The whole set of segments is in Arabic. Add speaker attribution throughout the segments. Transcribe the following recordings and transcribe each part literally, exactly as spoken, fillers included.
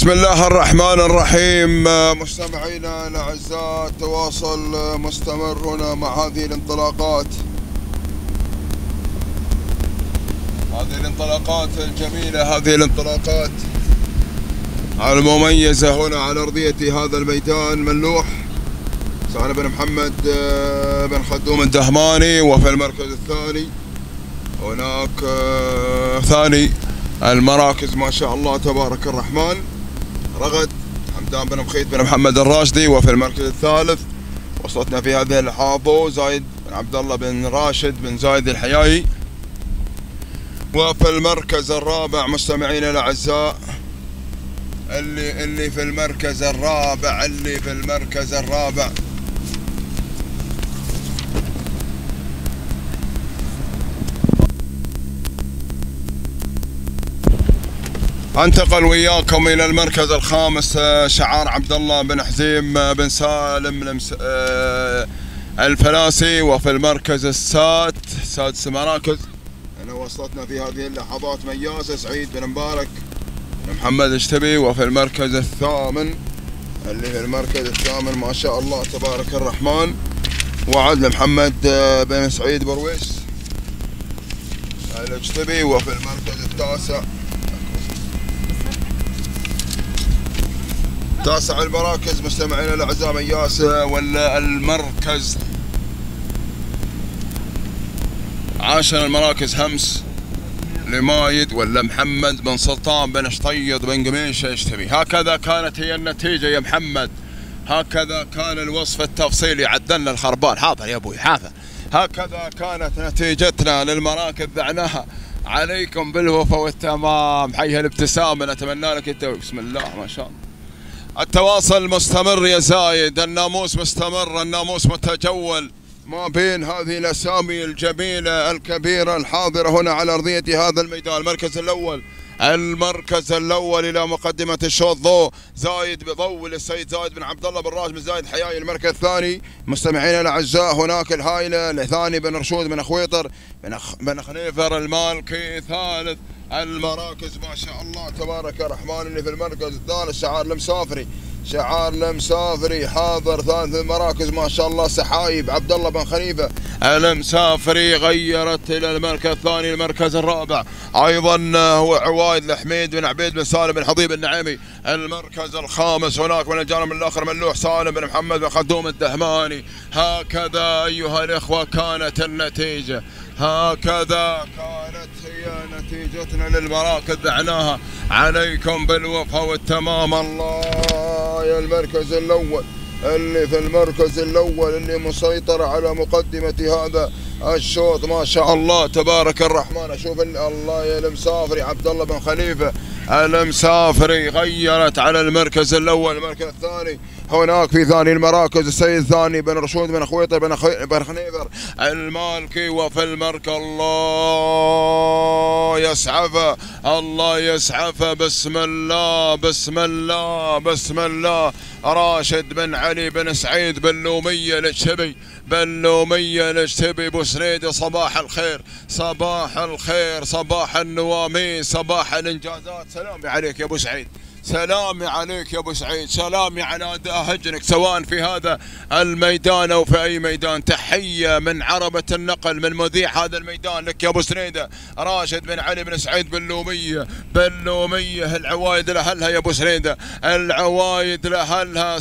Speaker 1: بسم الله الرحمن الرحيم. مستمعينا الاعزاء، تواصل مستمر هنا مع هذه الانطلاقات هذه الانطلاقات الجميلة هذه الانطلاقات المميزة هنا على أرضية هذا الميدان ملوح. سعد بن محمد بن خدوم الدهماني، وفي المركز الثاني هناك ثاني المراكز ما شاء الله تبارك الرحمن رغد حمدان بن مخيت بن محمد الراشدي، وفي المركز الثالث وصلتنا في هذه اللحظة زايد بن عبد الله بن راشد بن زايد الحياي، وفي المركز الرابع مستمعينا الاعزاء اللي اللي في المركز الرابع اللي في المركز الرابع انتقل وياكم الى المركز الخامس شعار عبد الله بن حزيم بن سالم الفلاسي، وفي المركز السادس سادس المراكز هنا وصلتنا في هذه اللحظات مياسة سعيد بن مبارك بن محمد اشتبي، وفي المركز الثامن اللي في المركز الثامن ما شاء الله تبارك الرحمن وعد محمد بن سعيد برويس الاشتبي، وفي المركز التاسع تاسع المراكز مستمعينا الاعزاء مياس، ولا المركز عاشر المراكز همس لمايد ولا محمد بن سلطان بن شطيط بن قميشه يشتبي. هكذا كانت هي النتيجه يا محمد، هكذا كان الوصف التفصيلي. عدلنا الخربان، حاضر يا ابوي حاضر. هكذا كانت نتيجتنا للمراكز، دعناها عليكم بالوفا والتمام. حي الابتسامه، نتمنى لك التوفيق. بسم الله ما شاء الله. التواصل مستمر يا زايد، الناموس مستمر، الناموس متجول ما بين هذه الاسامي الجميله الكبيره الحاضره هنا على ارضيه هذا الميدان. المركز الاول المركز الاول الى مقدمه الشوط ضوء زايد بضوء للسيد زايد بن عبد الله بن راشد بن زايد حياي. المركز الثاني مستمعينا الاعزاء هناك الهايله الثاني بن رشود بن خويطر بن بن خنيفر المالكي. ثالث المراكز ما شاء الله تبارك الرحمن اللي في المركز الثالث شعار المسافري شعار المسافري حاضر. ثالث المراكز ما شاء الله سحايب عبد الله بن خليفه المسافري غيرت الى المركز الثاني. المركز الرابع ايضا هو عوايد الحميد بن عبيد بن سالم بن حضيب النعيمي. المركز الخامس هناك من الجانب الاخر ملوح سالم بن محمد بن خدوم الدهماني. هكذا ايها الاخوه كانت النتيجه، هكذا كانت هي نتيجتنا للمراكز، دعناها عليكم بالوفا والتمام. الله يا المركز الاول اللي في المركز الاول اللي مسيطر على مقدمة هذا الشوط ما شاء الله تبارك الرحمن. اشوف الله يا المسافري عبد الله بن خليفة المسافري غيرت على المركز الاول. المركز الثاني هناك في ثاني المراكز السيد الثاني بن رشود بن خويطر بن خي... بن خنيفر المالكي، وفي المركز الله يسعفه الله يسعفه بسم الله بسم الله بسم الله راشد بن علي بن سعيد بن لوميه الاشتبي بن لوميه الاشتبي بوسنيدي. صباح الخير صباح الخير صباح النواميس صباح الانجازات. سلامي عليك يا ابو سعيد، سلامي عليك يا ابو سعيد، سلامي على هجنك سواء في هذا الميدان او في اي ميدان. تحيه من عربه النقل من مذيع هذا الميدان لك يا ابو سنيده راشد بن علي بن سعيد بن لوميه بن لوميه. العوايد لاهلها يا ابو سنيده، العوايد لاهلها.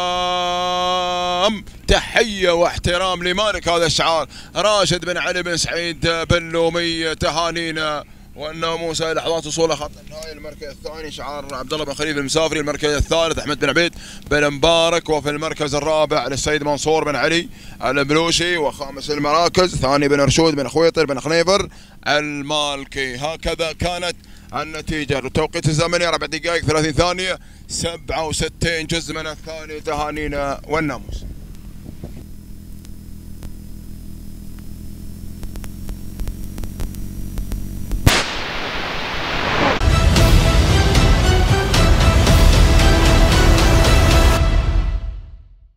Speaker 1: سلام تحيه واحترام لمالك هذا الشعار راشد بن علي بن سعيد بن لوميه. تهانينا والناموس الى لحظات وصول خط النهايه. المركز الثاني شعار عبد الله بن خليفه المسافري. المركز الثالث احمد بن عبيد بن مبارك، وفي المركز الرابع للسيد منصور بن علي البلوشي، وخامس المراكز ثاني بن رشود بن خويطر بن خنيفر المالكي. هكذا كانت النتيجه. التوقيت الزمني اربع دقائق ثلاثين ثانيه سبعة وستين جزء من الثاني. تهانينا والناموس.